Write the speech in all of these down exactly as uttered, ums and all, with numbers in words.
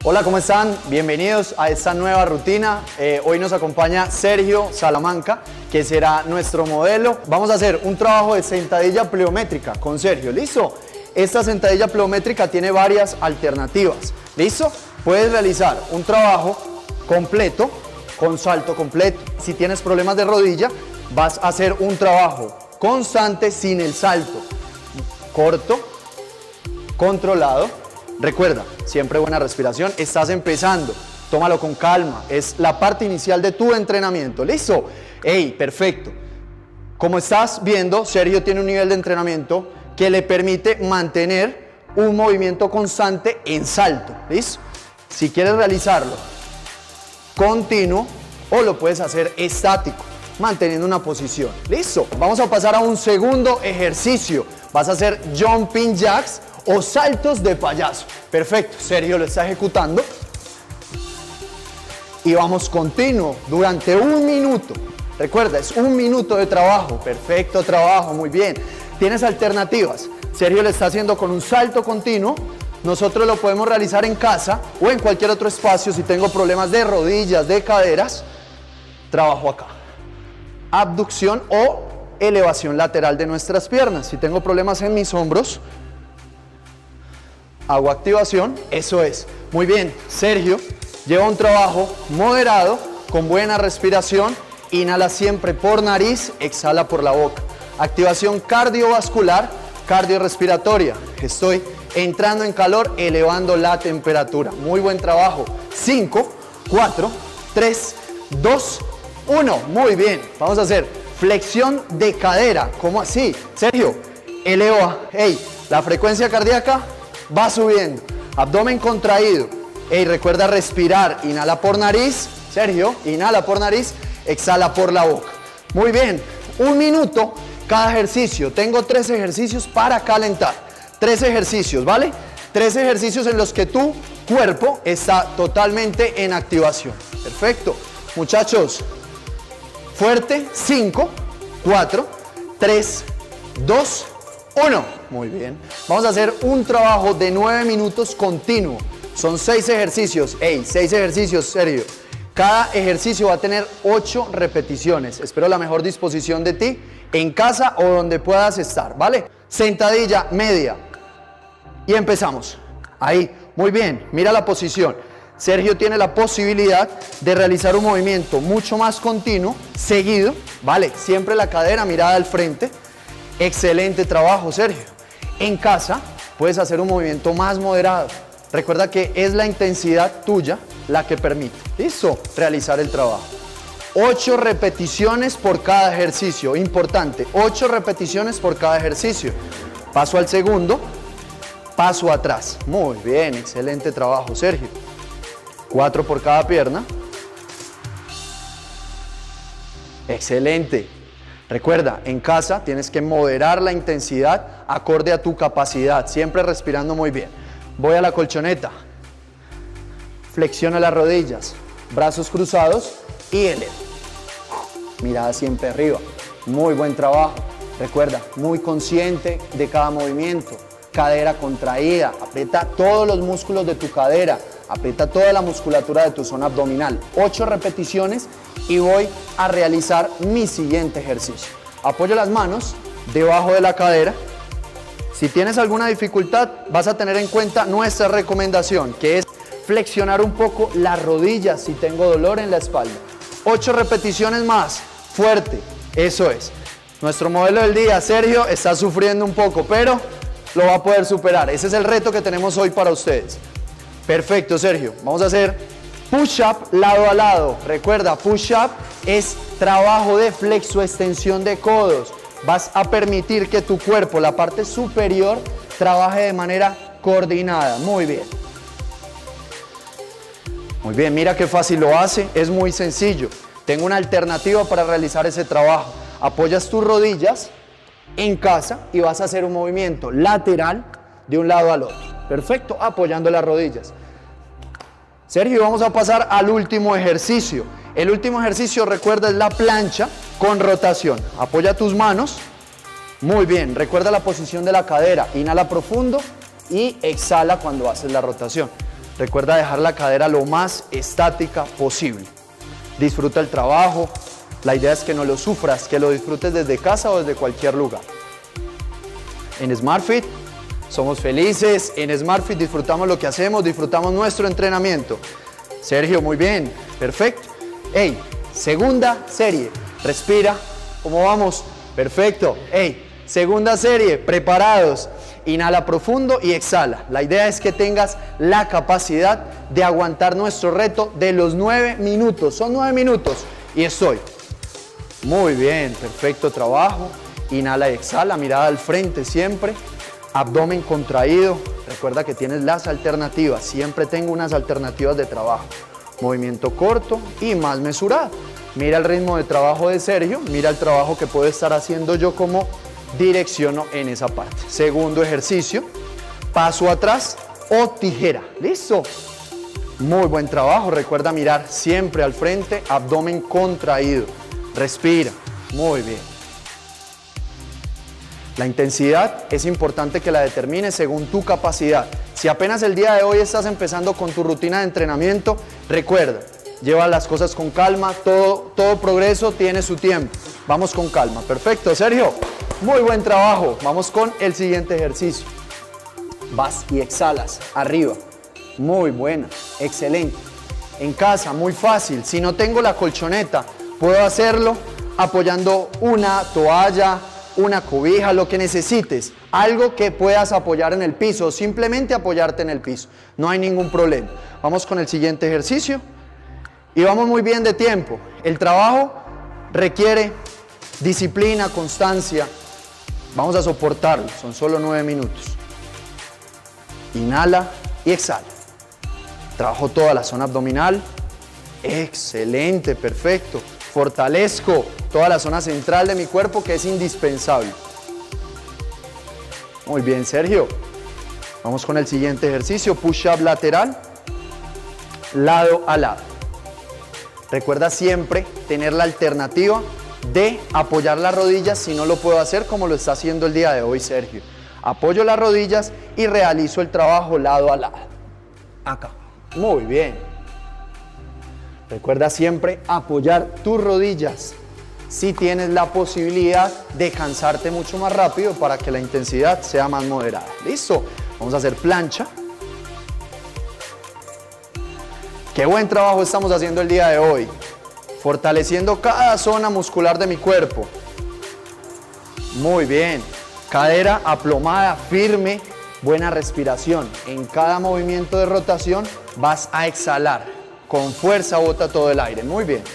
Hola, ¿cómo están? Bienvenidos a esta nueva rutina. Eh, hoy nos acompaña Sergio Salamanca, que será nuestro modelo. Vamos a hacer un trabajo de sentadilla pliométrica con Sergio, ¿listo? Esta sentadilla pliométrica tiene varias alternativas, ¿listo? Puedes realizar un trabajo completo con salto completo. Si tienes problemas de rodilla, vas a hacer un trabajo constante sin el salto. Corto, controlado. Recuerda, siempre buena respiración. Estás empezando, tómalo con calma. Es la parte inicial de tu entrenamiento. ¿Listo? ¡Ey! Perfecto. Como estás viendo, Sergio tiene un nivel de entrenamiento que le permite mantener un movimiento constante en salto. ¿Listo? Si quieres realizarlo continuo o lo puedes hacer estático, manteniendo una posición. ¿Listo? Vamos a pasar a un segundo ejercicio. Vas a hacer jumping jacks o saltos de payaso. Perfecto, Sergio lo está ejecutando. Y vamos continuo durante un minuto. Recuerda, es un minuto de trabajo. Perfecto trabajo, muy bien. Tienes alternativas. Sergio lo está haciendo con un salto continuo. Nosotros lo podemos realizar en casa o en cualquier otro espacio. Si tengo problemas de rodillas, de caderas, trabajo acá. Abducción o elevación lateral de nuestras piernas. Si tengo problemas en mis hombros, hago activación, eso es. Muy bien, Sergio lleva un trabajo moderado, con buena respiración. Inhala siempre por nariz, exhala por la boca. Activación cardiovascular, cardiorrespiratoria. Estoy entrando en calor, elevando la temperatura. Muy buen trabajo. cinco, cuatro, tres, dos, uno. Muy bien, vamos a hacer flexión de cadera. ¿Cómo así? Sergio, eleva, hey, la frecuencia cardíaca va subiendo, abdomen contraído. Ey, recuerda respirar, inhala por nariz, Sergio, inhala por nariz, exhala por la boca. Muy bien, un minuto cada ejercicio. Tengo tres ejercicios para calentar, tres ejercicios, ¿vale? Tres ejercicios en los que tu cuerpo está totalmente en activación. Perfecto, muchachos, fuerte, cinco, cuatro, tres, dos, uno. Muy bien. Vamos a hacer un trabajo de nueve minutos continuo. Son seis ejercicios. Ey, seis ejercicios, Sergio. Cada ejercicio va a tener ocho repeticiones. Espero la mejor disposición de ti en casa o donde puedas estar, ¿vale? Sentadilla media. Y empezamos. Ahí. Muy bien. Mira la posición. Sergio tiene la posibilidad de realizar un movimiento mucho más continuo, seguido, ¿vale? Siempre la cadera mirada al frente. Excelente trabajo, Sergio. En casa puedes hacer un movimiento más moderado. Recuerda que es la intensidad tuya la que permite, ¿listo?, realizar el trabajo. ocho repeticiones por cada ejercicio. Importante, ocho repeticiones por cada ejercicio. Paso al segundo, paso atrás. Muy bien, excelente trabajo, Sergio. cuatro por cada pierna. Excelente. Recuerda, en casa tienes que moderar la intensidad acorde a tu capacidad, siempre respirando muy bien. Voy a la colchoneta, flexiona las rodillas, brazos cruzados y elevo. Mirada siempre arriba, muy buen trabajo. Recuerda, muy consciente de cada movimiento, cadera contraída, aprieta todos los músculos de tu cadera, aprieta toda la musculatura de tu zona abdominal. ocho repeticiones y voy a realizar mi siguiente ejercicio. Apoyo las manos debajo de la cadera. Si tienes alguna dificultad, vas a tener en cuenta nuestra recomendación, que es flexionar un poco las rodillas si tengo dolor en la espalda. ocho repeticiones más, fuerte, eso es. Nuestro modelo del día, Sergio, está sufriendo un poco, pero lo va a poder superar. Ese es el reto que tenemos hoy para ustedes. Perfecto, Sergio. Vamos a hacer push-up lado a lado. Recuerda, push-up es trabajo de flexo-extensión de codos. Vas a permitir que tu cuerpo, la parte superior, trabaje de manera coordinada. Muy bien. Muy bien, mira qué fácil lo hace. Es muy sencillo. Tengo una alternativa para realizar ese trabajo. Apoyas tus rodillas en casa y vas a hacer un movimiento lateral de un lado al otro. Perfecto, apoyando las rodillas. Sergio, vamos a pasar al último ejercicio. El último ejercicio, recuerda, es la plancha con rotación. Apoya tus manos. Muy bien, recuerda la posición de la cadera. Inhala profundo y exhala cuando haces la rotación. Recuerda dejar la cadera lo más estática posible. Disfruta el trabajo. La idea es que no lo sufras, que lo disfrutes desde casa o desde cualquier lugar. En SmartFit somos felices, en SmartFit disfrutamos lo que hacemos, disfrutamos nuestro entrenamiento. Sergio, muy bien, perfecto. Hey, segunda serie, respira, ¿cómo vamos? Perfecto, hey, segunda serie, preparados. Inhala profundo y exhala. La idea es que tengas la capacidad de aguantar nuestro reto de los nueve minutos. Son nueve minutos y estoy. Muy bien, perfecto trabajo. Inhala y exhala, mirada al frente siempre. Abdomen contraído. Recuerda que tienes las alternativas. Siempre tengo unas alternativas de trabajo. Movimiento corto y más mesurado. Mira el ritmo de trabajo de Sergio. Mira el trabajo que puedo estar haciendo yo como direcciono en esa parte. Segundo ejercicio, paso atrás o tijera. ¿Listo? Muy buen trabajo. Recuerda mirar siempre al frente, abdomen contraído. Respira. Muy bien. La intensidad es importante que la determines según tu capacidad. Si apenas el día de hoy estás empezando con tu rutina de entrenamiento, recuerda, lleva las cosas con calma. Todo, todo progreso tiene su tiempo. Vamos con calma. Perfecto, Sergio. Muy buen trabajo. Vamos con el siguiente ejercicio. Vas y exhalas arriba. Muy buena, excelente. En casa, muy fácil. Si no tengo la colchoneta, puedo hacerlo apoyando una toalla, una cobija, lo que necesites. Algo que puedas apoyar en el piso, simplemente apoyarte en el piso. No hay ningún problema. Vamos con el siguiente ejercicio. Y vamos muy bien de tiempo. El trabajo requiere disciplina, constancia. Vamos a soportarlo, son solo nueve minutos. Inhala y exhala. Trabajo toda la zona abdominal. Excelente, perfecto. Fortalezco toda la zona central de mi cuerpo, que es indispensable. Muy bien, Sergio. Vamos con el siguiente ejercicio, push-up lateral, lado a lado. Recuerda siempre tener la alternativa de apoyar las rodillas si no lo puedo hacer como lo está haciendo el día de hoy Sergio. Apoyo las rodillas y realizo el trabajo lado a lado. Acá. Muy bien. Recuerda siempre apoyar tus rodillas si tienes la posibilidad de cansarte mucho más rápido para que la intensidad sea más moderada. ¿Listo? Vamos a hacer plancha. Qué buen trabajo estamos haciendo el día de hoy. Fortaleciendo cada zona muscular de mi cuerpo. Muy bien. Cadera aplomada, firme, buena respiración. En cada movimiento de rotación vas a exhalar. Con fuerza bota todo el aire. Muy bien.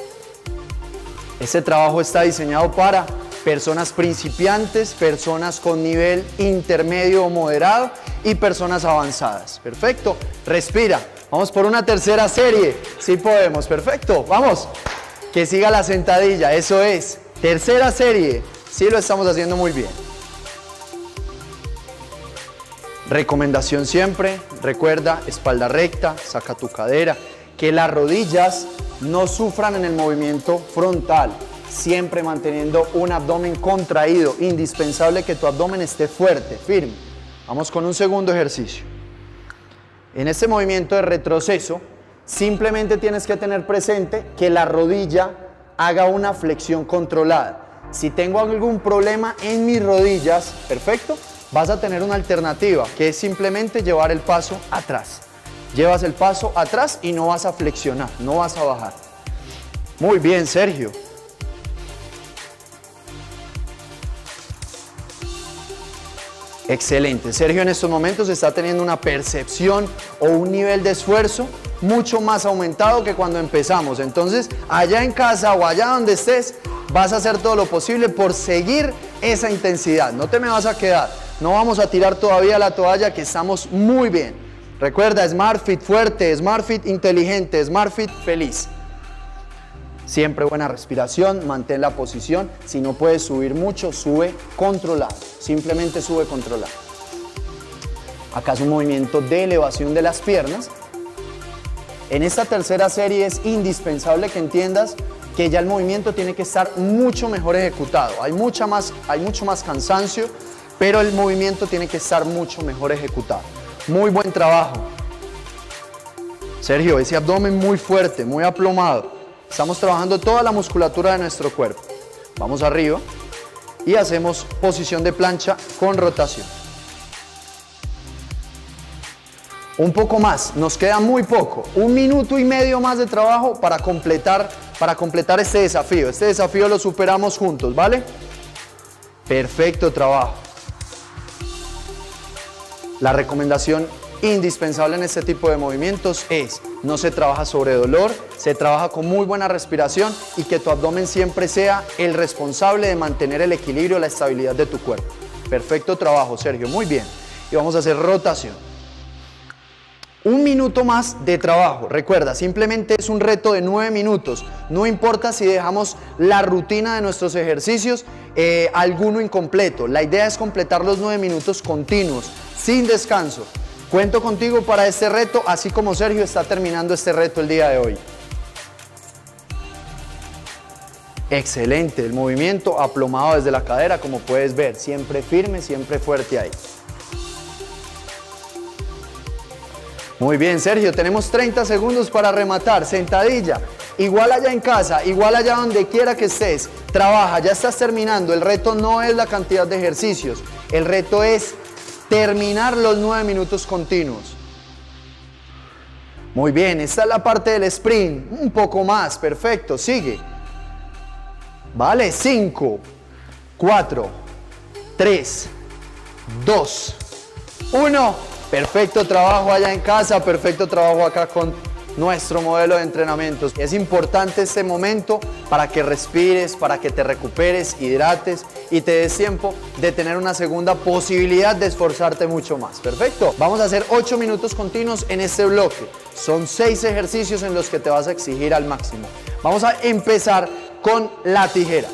Este trabajo está diseñado para personas principiantes, personas con nivel intermedio o moderado y personas avanzadas. Perfecto. Respira. Vamos por una tercera serie. Sí podemos. Perfecto. Vamos. Que siga la sentadilla. Eso es. Tercera serie. Sí lo estamos haciendo muy bien. Recomendación siempre. Recuerda, espalda recta. Saca tu cadera. Que las rodillas no sufran en el movimiento frontal. Siempre manteniendo un abdomen contraído. Indispensable que tu abdomen esté fuerte, firme. Vamos con un segundo ejercicio. En este movimiento de retroceso, simplemente tienes que tener presente que la rodilla haga una flexión controlada. Si tengo algún problema en mis rodillas, perfecto, vas a tener una alternativa, que es simplemente llevar el paso atrás. Llevas el paso atrás y no vas a flexionar, no vas a bajar. Muy bien, Sergio. Excelente. Sergio en estos momentos está teniendo una percepción o un nivel de esfuerzo mucho más aumentado que cuando empezamos. Entonces, allá en casa o allá donde estés, vas a hacer todo lo posible por seguir esa intensidad. No te me vas a quedar. No vamos a tirar todavía la toalla, que estamos muy bien. Recuerda, SmartFit fuerte, SmartFit inteligente, SmartFit feliz. Siempre buena respiración, mantén la posición. Si no puedes subir mucho, sube controlado. Simplemente sube controlado. Acá es un movimiento de elevación de las piernas. En esta tercera serie es indispensable que entiendas que ya el movimiento tiene que estar mucho mejor ejecutado. Hay, mucha más, hay mucho más cansancio, pero el movimiento tiene que estar mucho mejor ejecutado. Muy buen trabajo. Sergio, ese abdomen muy fuerte, muy aplomado. Estamos trabajando toda la musculatura de nuestro cuerpo. Vamos arriba y hacemos posición de plancha con rotación. Un poco más, nos queda muy poco. Un minuto y medio más de trabajo para completar, para completar este desafío. Este desafío lo superamos juntos, ¿vale? Perfecto trabajo. La recomendación indispensable en este tipo de movimientos es: no se trabaja sobre dolor, se trabaja con muy buena respiración y que tu abdomen siempre sea el responsable de mantener el equilibrio, la estabilidad de tu cuerpo. Perfecto trabajo, Sergio, muy bien. Y vamos a hacer rotación. Un minuto más de trabajo. Recuerda, simplemente es un reto de nueve minutos. No importa si dejamos la rutina de nuestros ejercicios eh, alguno incompleto. La idea es completar los nueve minutos continuos, sin descanso. Cuento contigo para este reto, así como Sergio está terminando este reto el día de hoy. Excelente, el movimiento aplomado desde la cadera, como puedes ver, siempre firme, siempre fuerte ahí. Muy bien, Sergio, tenemos treinta segundos para rematar. Sentadilla, igual allá en casa, igual allá donde quiera que estés, trabaja, ya estás terminando. El reto no es la cantidad de ejercicios, el reto es terminar los nueve minutos continuos. Muy bien, esta es la parte del sprint, un poco más, perfecto, sigue. Vale, cinco, cuatro, tres, dos, uno. Perfecto trabajo allá en casa, perfecto trabajo acá con nuestro modelo de entrenamientos. Es importante este momento para que respires, para que te recuperes, hidrates y te des tiempo de tener una segunda posibilidad de esforzarte mucho más. Perfecto. Vamos a hacer ocho minutos continuos en este bloque. Son seis ejercicios en los que te vas a exigir al máximo. Vamos a empezar con la tijera.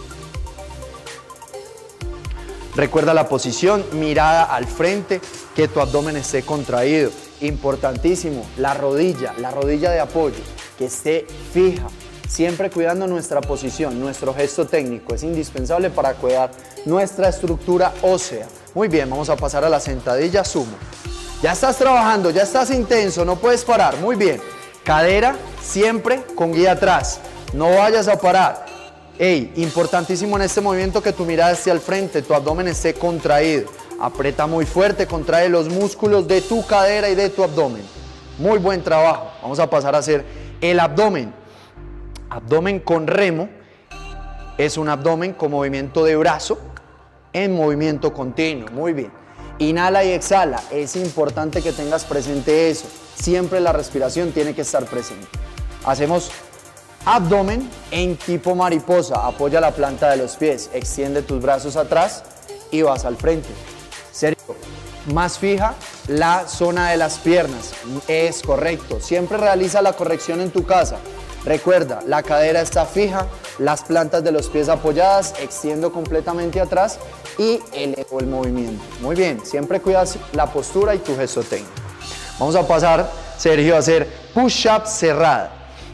Recuerda la posición, mirada al frente, que tu abdomen esté contraído. Importantísimo, la rodilla, la rodilla de apoyo, que esté fija. Siempre cuidando nuestra posición, nuestro gesto técnico. Es indispensable para cuidar nuestra estructura ósea. Muy bien, vamos a pasar a la sentadilla sumo. Ya estás trabajando, ya estás intenso, no puedes parar. Muy bien, cadera siempre con guía atrás. No vayas a parar. Ey, importantísimo en este movimiento que tu mirada esté al frente, tu abdomen esté contraído. Aprieta muy fuerte, contrae los músculos de tu cadera y de tu abdomen. Muy buen trabajo. Vamos a pasar a hacer el abdomen. Abdomen con remo es un abdomen con movimiento de brazo en movimiento continuo. Muy bien. Inhala y exhala. Es importante que tengas presente eso. Siempre la respiración tiene que estar presente. Hacemos abdomen en tipo mariposa. Apoya la planta de los pies, extiende tus brazos atrás y vas al frente. Sergio, más fija la zona de las piernas. Es correcto. Siempre realiza la corrección en tu casa. Recuerda, la cadera está fija, las plantas de los pies apoyadas, extiendo completamente atrás y elevo el movimiento. Muy bien, siempre cuidas la postura y tu gesto técnico. Vamos a pasar, Sergio, a hacer push-up cerrada.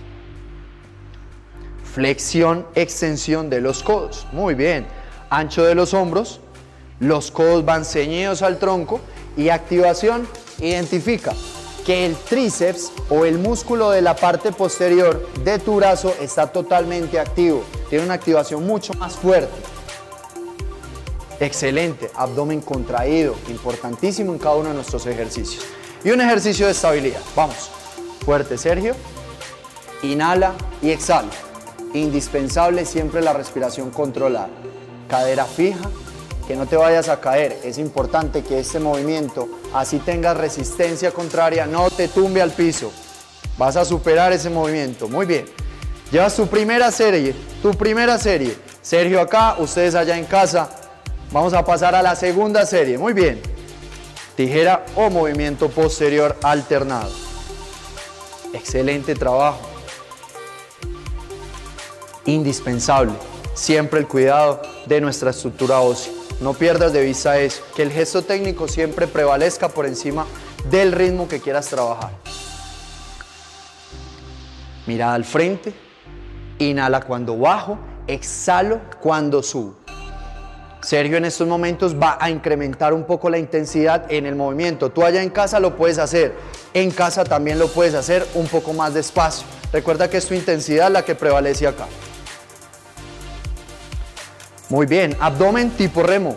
Flexión, extensión de los codos. Muy bien. Ancho de los hombros. Los codos van ceñidos al tronco. Y activación, identifica que el tríceps o el músculo de la parte posterior de tu brazo está totalmente activo. Tiene una activación mucho más fuerte. Excelente. Abdomen contraído. Importantísimo en cada uno de nuestros ejercicios. Y un ejercicio de estabilidad. Vamos. Fuerte, Sergio. Inhala y exhala. Indispensable siempre la respiración controlada. Cadera fija, que no te vayas a caer. Es importante que este movimiento, así tengas resistencia contraria, no te tumbe al piso. Vas a superar ese movimiento. Muy bien. Llevas tu primera serie, tu primera serie. Sergio acá, ustedes allá en casa. Vamos a pasar a la segunda serie. Muy bien. Tijera o movimiento posterior alternado. Excelente trabajo. Indispensable, siempre el cuidado de nuestra estructura ósea. No pierdas de vista eso, que el gesto técnico siempre prevalezca por encima del ritmo que quieras trabajar. Mirada al frente, inhala cuando bajo, exhalo cuando subo. Sergio en estos momentos va a incrementar un poco la intensidad en el movimiento. Tú allá en casa lo puedes hacer. En casa también lo puedes hacer un poco más despacio. Recuerda que es tu intensidad la que prevalece acá. Muy bien, abdomen tipo remo.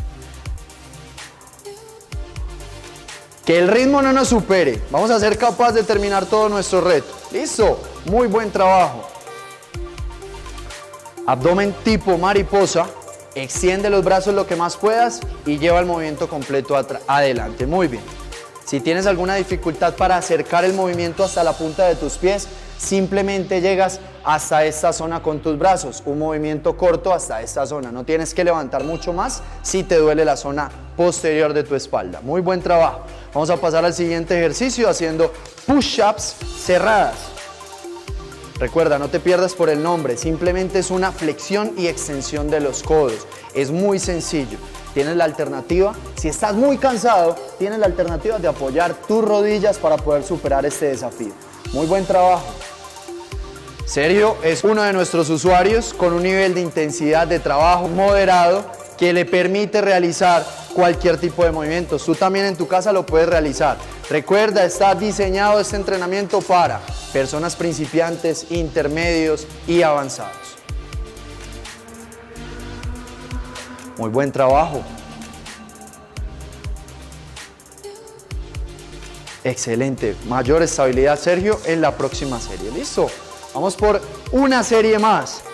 Que el ritmo no nos supere. Vamos a ser capaces de terminar todo nuestro reto. Listo, muy buen trabajo. Abdomen tipo mariposa. Extiende los brazos lo que más puedas y lleva el movimiento completo adelante. Muy bien. Si tienes alguna dificultad para acercar el movimiento hasta la punta de tus pies, simplemente llegas hasta esta zona con tus brazos. Un movimiento corto hasta esta zona. No tienes que levantar mucho más si te duele la zona posterior de tu espalda. Muy buen trabajo. Vamos a pasar al siguiente ejercicio haciendo push-ups cerradas. Recuerda, no te pierdas por el nombre, simplemente es una flexión y extensión de los codos. Es muy sencillo. Tienes la alternativa, si estás muy cansado, tienes la alternativa de apoyar tus rodillas para poder superar este desafío. Muy buen trabajo. Sergio es uno de nuestros usuarios con un nivel de intensidad de trabajo moderado que le permite realizar cualquier tipo de movimientos. Tú también en tu casa lo puedes realizar. Recuerda, está diseñado este entrenamiento para personas principiantes, intermedios y avanzados. Muy buen trabajo. Excelente. Mayor estabilidad, Sergio, en la próxima serie. ¿Listo? Vamos por una serie más.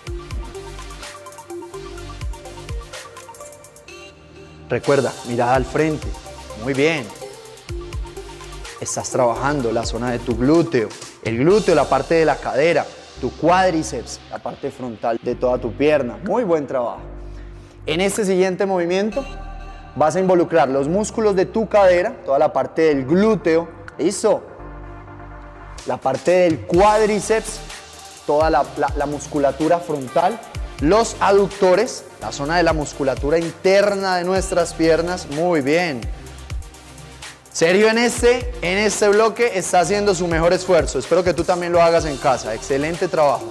Recuerda, mirada al frente. Muy bien. Estás trabajando la zona de tu glúteo. El glúteo, la parte de la cadera. Tu cuádriceps, la parte frontal de toda tu pierna. Muy buen trabajo. En este siguiente movimiento vas a involucrar los músculos de tu cadera, toda la parte del glúteo. ¿Listo? La parte del cuádriceps, toda la, la, la musculatura frontal. Los aductores, la zona de la musculatura interna de nuestras piernas. Muy bien. Sergio en este, en este bloque está haciendo su mejor esfuerzo. Espero que tú también lo hagas en casa. Excelente trabajo.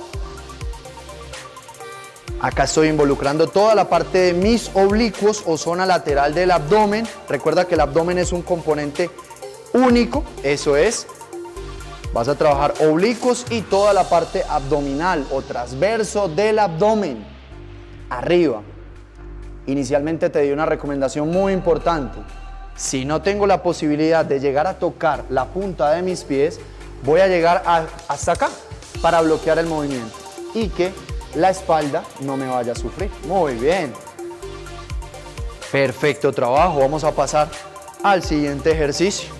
Acá estoy involucrando toda la parte de mis oblicuos o zona lateral del abdomen. Recuerda que el abdomen es un componente único. Eso es. Vas a trabajar oblicuos y toda la parte abdominal o transverso del abdomen. Arriba. Inicialmente te di una recomendación muy importante. Si no tengo la posibilidad de llegar a tocar la punta de mis pies, voy a llegar a, hasta acá para bloquear el movimiento y que la espalda no me vaya a sufrir. Muy bien. Perfecto trabajo. Vamos a pasar al siguiente ejercicio.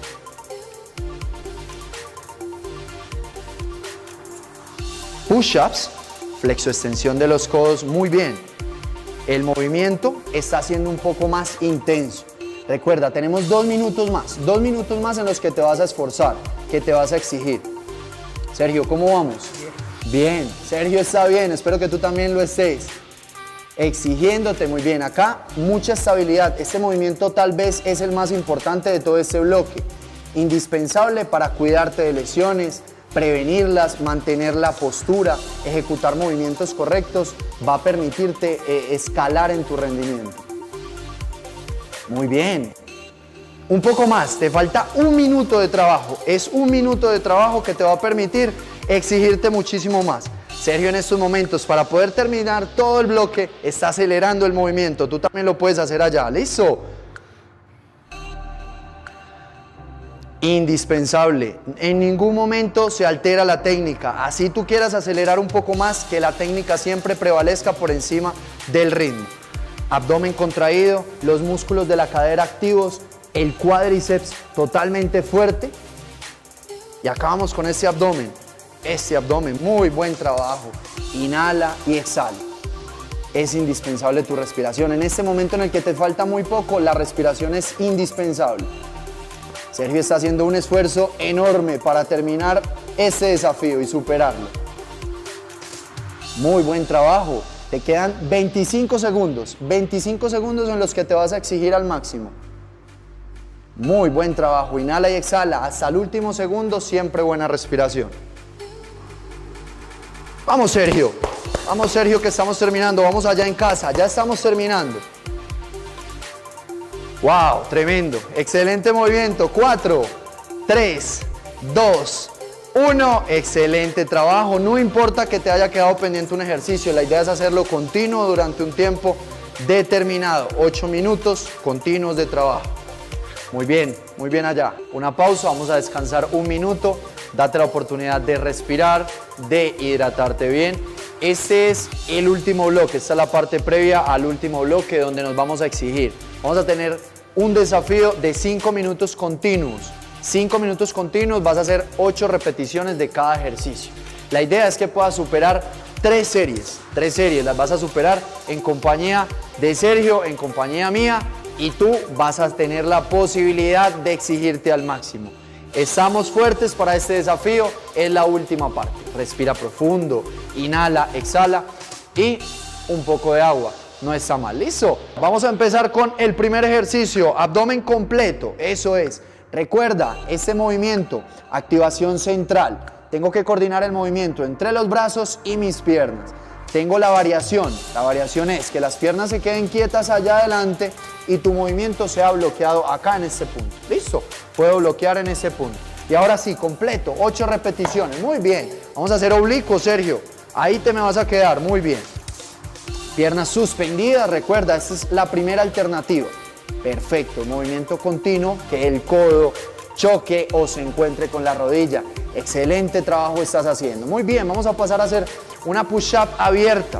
Push-ups, flexo-extensión de los codos, muy bien. El movimiento está siendo un poco más intenso. Recuerda, tenemos dos minutos más, dos minutos más en los que te vas a esforzar, que te vas a exigir. Sergio, ¿cómo vamos? Bien. Bien, Sergio está bien, espero que tú también lo estés. Exigiéndote muy bien. Acá, mucha estabilidad. Este movimiento tal vez es el más importante de todo este bloque. Indispensable para cuidarte de lesiones, prevenirlas, mantener la postura, ejecutar movimientos correctos, va a permitirte eh, escalar en tu rendimiento. Muy bien. Un poco más, te falta un minuto de trabajo. Es un minuto de trabajo que te va a permitir exigirte muchísimo más. Sergio en estos momentos, para poder terminar todo el bloque, está acelerando el movimiento. Tú también lo puedes hacer allá. ¿Listo? Indispensable. En ningún momento se altera la técnica. Así tú quieras acelerar un poco más, que la técnica siempre prevalezca por encima del ritmo. Abdomen contraído, los músculos de la cadera activos, el cuádriceps totalmente fuerte. Y acabamos con este abdomen. Este abdomen, muy buen trabajo. Inhala y exhala. Es indispensable tu respiración. En este momento en el que te falta muy poco, la respiración es indispensable. Sergio está haciendo un esfuerzo enorme para terminar este desafío y superarlo. Muy buen trabajo. Te quedan veinticinco segundos. veinticinco segundos en los que te vas a exigir al máximo. Muy buen trabajo. Inhala y exhala. Hasta el último segundo, siempre buena respiración. Vamos, Sergio. Vamos, Sergio, que estamos terminando. Vamos allá en casa. Ya estamos terminando. ¡Wow! Tremendo. Excelente movimiento. Cuatro, tres, dos, uno. Excelente trabajo. No importa que te haya quedado pendiente un ejercicio, la idea es hacerlo continuo durante un tiempo determinado. ocho minutos continuos de trabajo. Muy bien, muy bien allá. Una pausa, vamos a descansar un minuto. Date la oportunidad de respirar, de hidratarte bien. Este es el último bloque, esta es la parte previa al último bloque donde nos vamos a exigir. Vamos a tener un desafío de cinco minutos continuos. cinco minutos continuos, vas a hacer ocho repeticiones de cada ejercicio. La idea es que puedas superar tres series. Tres series las vas a superar en compañía de Sergio, en compañía mía, y tú vas a tener la posibilidad de exigirte al máximo. Estamos fuertes para este desafío, es la última parte. Respira profundo, inhala, exhala y un poco de agua. No está mal, ¿listo? Vamos a empezar con el primer ejercicio, abdomen completo, eso es. Recuerda, este movimiento, activación central. Tengo que coordinar el movimiento entre los brazos y mis piernas. Tengo la variación, la variación es que las piernas se queden quietas allá adelante y tu movimiento sea bloqueado acá en este punto. ¿Listo? Puedo bloquear en ese punto. Y ahora sí, completo, ocho repeticiones. Muy bien. Vamos a hacer oblicuo, Sergio. Ahí te me vas a quedar, muy bien. Piernas suspendidas, recuerda, esta es la primera alternativa. Perfecto, movimiento continuo, que el codo choque o se encuentre con la rodilla. Excelente trabajo estás haciendo. Muy bien, vamos a pasar a hacer una push-up abierta.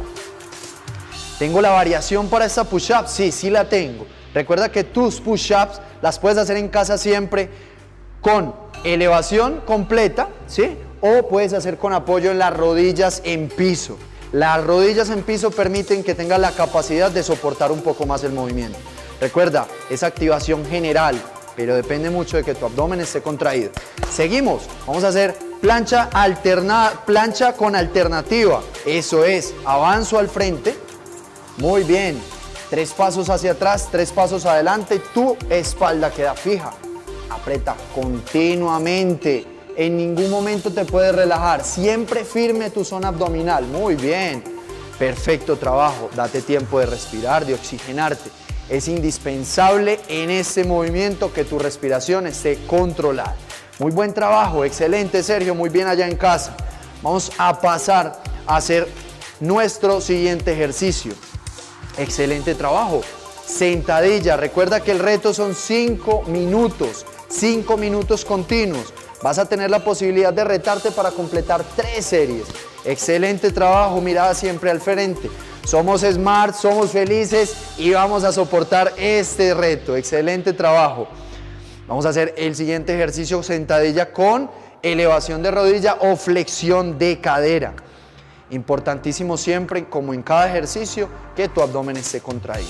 ¿Tengo la variación para esta push-up? Sí, sí la tengo. Recuerda que tus push-ups las puedes hacer en casa siempre con elevación completa, ¿sí? O puedes hacer con apoyo en las rodillas en piso. Las rodillas en piso permiten que tengas la capacidad de soportar un poco más el movimiento. Recuerda, es activación general, pero depende mucho de que tu abdomen esté contraído. Seguimos, vamos a hacer plancha alternada, plancha con alternativa. Eso es, avanzo al frente. Muy bien, tres pasos hacia atrás, tres pasos adelante, tu espalda queda fija. Aprieta continuamente, en ningún momento te puedes relajar, siempre firme tu zona abdominal. Muy bien, perfecto trabajo, date tiempo de respirar, de oxigenarte. Es indispensable en este movimiento que tu respiración esté controlada. Muy buen trabajo, excelente Sergio, muy bien allá en casa. Vamos a pasar a hacer nuestro siguiente ejercicio. Excelente trabajo, sentadilla. Recuerda que el reto son cinco minutos, cinco minutos continuos. Vas a tener la posibilidad de retarte para completar tres series. Excelente trabajo, mirada siempre al frente. Somos smart, somos felices y vamos a soportar este reto. Excelente trabajo. Vamos a hacer el siguiente ejercicio, sentadilla con elevación de rodilla o flexión de cadera. Importantísimo siempre, como en cada ejercicio, que tu abdomen esté contraído.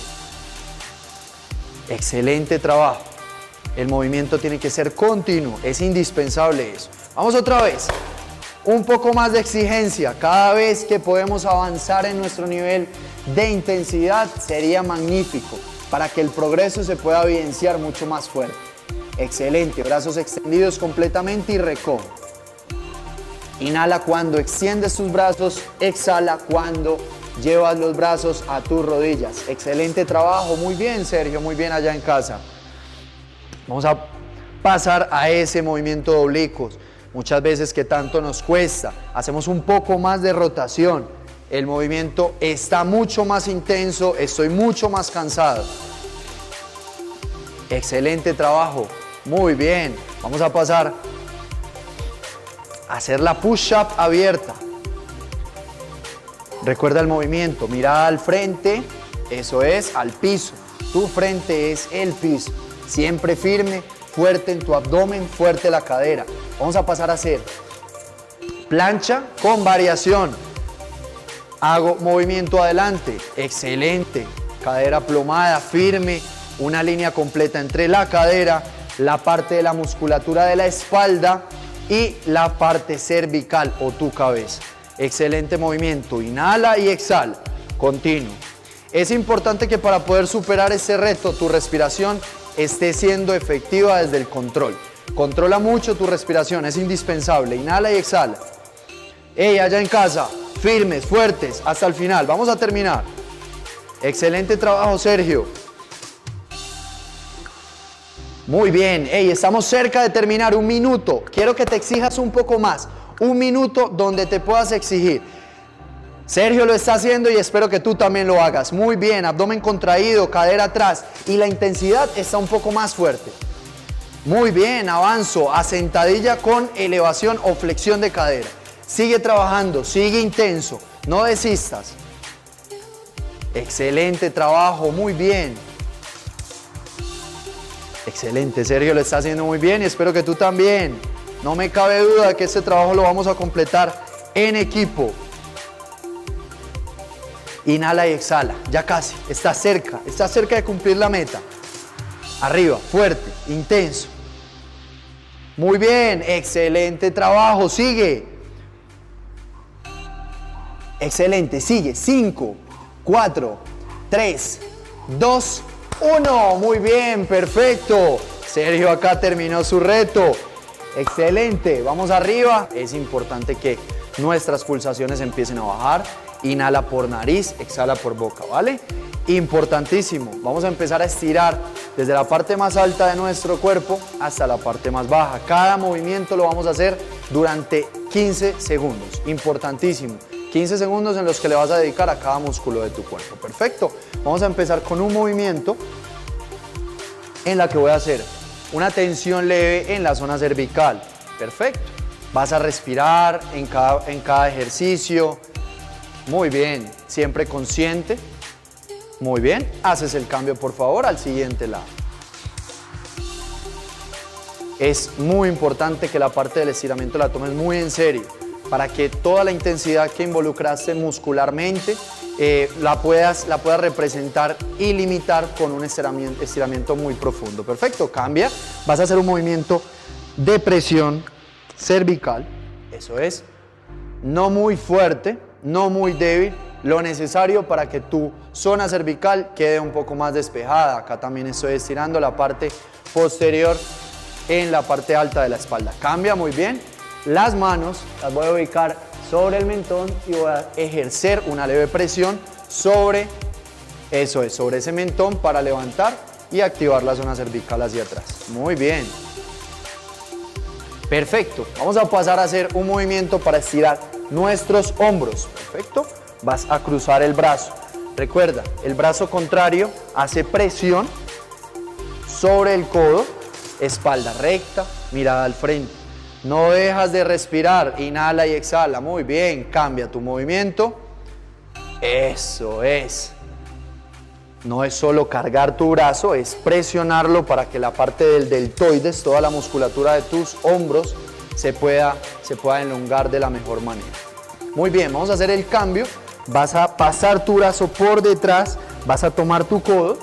Excelente trabajo. El movimiento tiene que ser continuo, es indispensable eso. Vamos otra vez. Un poco más de exigencia, cada vez que podemos avanzar en nuestro nivel de intensidad sería magnífico para que el progreso se pueda evidenciar mucho más fuerte. Excelente, brazos extendidos completamente y recoge. Inhala cuando extiendes tus brazos, exhala cuando llevas los brazos a tus rodillas. Excelente trabajo, muy bien Sergio, muy bien allá en casa. Vamos a pasar a ese movimiento de oblicuos. Muchas veces que tanto nos cuesta, hacemos un poco más de rotación, el movimiento está mucho más intenso, estoy mucho más cansado. Excelente trabajo, muy bien. Vamos a pasar a hacer la push-up abierta. Recuerda el movimiento, mirada al frente, eso es, al piso. Tu frente es el piso, siempre firme, fuerte en tu abdomen, fuerte la cadera. Vamos a pasar a hacer plancha con variación. Hago movimiento adelante, excelente. Cadera plomada, firme, una línea completa entre la cadera, la parte de la musculatura de la espalda y la parte cervical o tu cabeza. Excelente movimiento, inhala y exhala, continuo. Es importante que para poder superar este reto, tu respiración esté siendo efectiva desde el control. Controla mucho tu respiración, es indispensable. Inhala y exhala. Hey, allá en casa, firmes, fuertes, hasta el final. Vamos a terminar. Excelente trabajo, Sergio. Muy bien, hey, estamos cerca de terminar, un minuto. Quiero que te exijas un poco más, un minuto donde te puedas exigir. Sergio lo está haciendo y espero que tú también lo hagas. Muy bien, abdomen contraído, cadera atrás y la intensidad está un poco más fuerte. Muy bien, avanzo a sentadilla con elevación o flexión de cadera. Sigue trabajando, sigue intenso, no desistas. Excelente trabajo, muy bien. Excelente, Sergio lo está haciendo muy bien y espero que tú también. No me cabe duda de que este trabajo lo vamos a completar en equipo. Inhala y exhala, ya casi, está cerca, está cerca de cumplir la meta. Arriba, fuerte, intenso. Muy bien, excelente trabajo, sigue. Excelente, sigue. cinco, cuatro, tres, dos, uno. Muy bien, perfecto. Sergio acá terminó su reto. Excelente, vamos arriba. Es importante que nuestras pulsaciones empiecen a bajar. Inhala por nariz, exhala por boca, ¿vale? Importantísimo. Vamos a empezar a estirar desde la parte más alta de nuestro cuerpo hasta la parte más baja. Cada movimiento lo vamos a hacer durante quince segundos. Importantísimo. quince segundos en los que le vas a dedicar a cada músculo de tu cuerpo. Perfecto. Vamos a empezar con un movimiento en la que voy a hacer una tensión leve en la zona cervical. Perfecto. Vas a respirar en cada, en cada ejercicio. Muy bien, siempre consciente. Muy bien, haces el cambio por favor al siguiente lado. Es muy importante que la parte del estiramiento la tomes muy en serio para que toda la intensidad que involucraste muscularmente eh, la, puedas, la puedas representar y limitar con un estiramiento, estiramiento muy profundo. Perfecto, cambia. Vas a hacer un movimiento de presión cervical. Eso es, no muy fuerte, no muy débil, lo necesario para que tu zona cervical quede un poco más despejada. Acá también estoy estirando la parte posterior en la parte alta de la espalda. Cambia, muy bien. Las manos las voy a ubicar sobre el mentón y voy a ejercer una leve presión sobre, eso es, sobre ese mentón para levantar y activar la zona cervical hacia atrás. Muy bien. Perfecto. Vamos a pasar a hacer un movimiento para estirar nuestros hombros. Perfecto. Vas a cruzar el brazo. Recuerda, el brazo contrario hace presión sobre el codo, espalda recta, mirada al frente. No dejas de respirar, inhala y exhala. Muy bien, cambia tu movimiento. Eso es. No es solo cargar tu brazo, es presionarlo para que la parte del deltoides, toda la musculatura de tus hombros, se pueda, se pueda elongar de la mejor manera. Muy bien, vamos a hacer el cambio. Vas a pasar tu brazo por detrás, vas a tomar tu codo.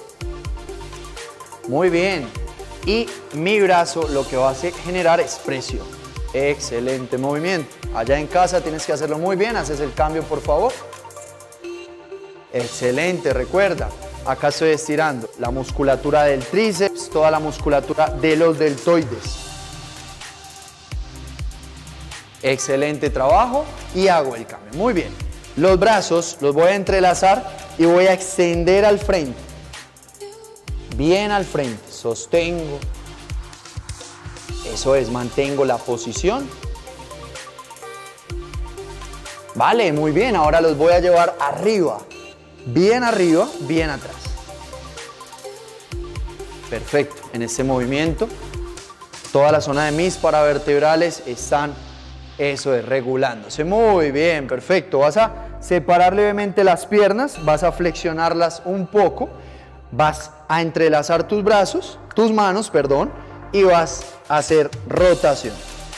Muy bien. Y mi brazo lo que va a hacer, generar es presión. Excelente movimiento. Allá en casa tienes que hacerlo muy bien. Haces el cambio, por favor. Excelente, recuerda. Acá estoy estirando la musculatura del tríceps, toda la musculatura de los deltoides. Excelente trabajo y hago el cambio. Muy bien. Los brazos los voy a entrelazar y voy a extender al frente. Bien al frente. Sostengo. Eso es, mantengo la posición. Vale, muy bien. Ahora los voy a llevar arriba. Bien arriba, bien atrás. Perfecto. En este movimiento, toda la zona de mis paravertebrales están, eso es, regulándose. Muy bien, perfecto. Vas a separar levemente las piernas, vas a flexionarlas un poco, vas a entrelazar tus brazos, tus manos, perdón, y vas a hacer rotación.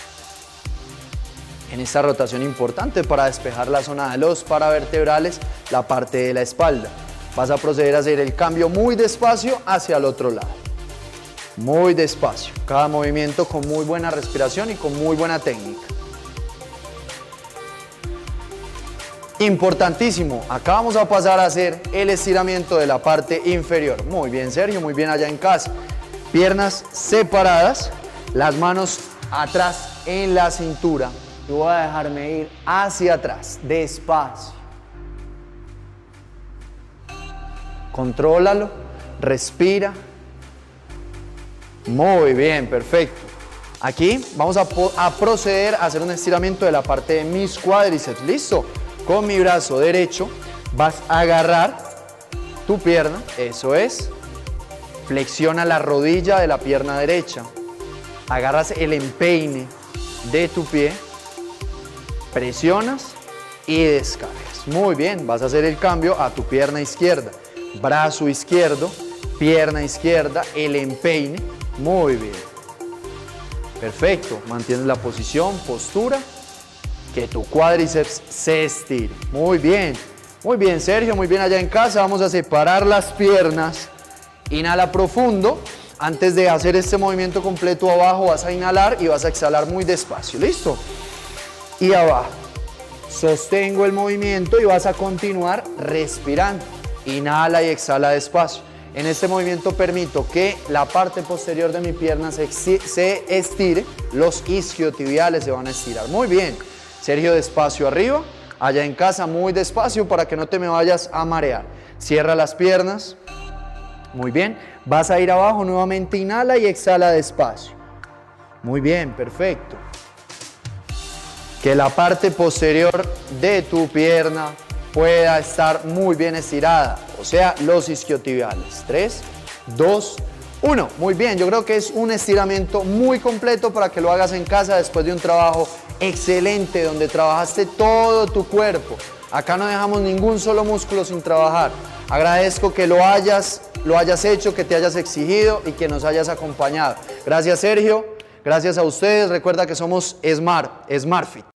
En esta rotación importante para despejar la zona de los paravertebrales, la parte de la espalda. Vas a proceder a hacer el cambio muy despacio hacia el otro lado. Muy despacio. Cada movimiento con muy buena respiración y con muy buena técnica. Importantísimo, acá vamos a pasar a hacer el estiramiento de la parte inferior. Muy bien, Sergio, muy bien allá en casa. Piernas separadas, las manos atrás en la cintura. Y voy a dejarme ir hacia atrás, despacio. Contrólalo, respira. Muy bien, perfecto. Aquí vamos a, a proceder a hacer un estiramiento de la parte de mis cuádriceps. ¿Listo? Con mi brazo derecho vas a agarrar tu pierna, eso es. Flexiona la rodilla de la pierna derecha. Agarras el empeine de tu pie, presionas y descargas. Muy bien, vas a hacer el cambio a tu pierna izquierda. Brazo izquierdo, pierna izquierda, el empeine. Muy bien. Perfecto, mantienes la posición, postura, que tu cuádriceps se estire. Muy bien, muy bien Sergio, muy bien allá en casa. Vamos a separar las piernas. Inhala profundo. Antes de hacer este movimiento completo abajo vas a inhalar y vas a exhalar muy despacio. ¿Listo? Y abajo. Sostengo el movimiento y vas a continuar respirando. Inhala y exhala despacio. En este movimiento permito que la parte posterior de mi pierna se, se estire. Los isquiotibiales se van a estirar. Muy bien. Sergio, despacio arriba. Allá en casa muy despacio para que no te me vayas a marear. Cierra las piernas. Muy bien. Vas a ir abajo nuevamente, inhala y exhala despacio. Muy bien, perfecto. Que la parte posterior de tu pierna pueda estar muy bien estirada, o sea, los isquiotibiales. tres, dos, uno. Muy bien, yo creo que es un estiramiento muy completo para que lo hagas en casa después de un trabajo excelente donde trabajaste todo tu cuerpo. Acá no dejamos ningún solo músculo sin trabajar. Agradezco que lo hayas, lo hayas hecho, que te hayas exigido y que nos hayas acompañado. Gracias Sergio, gracias a ustedes. Recuerda que somos Smart, SmartFit.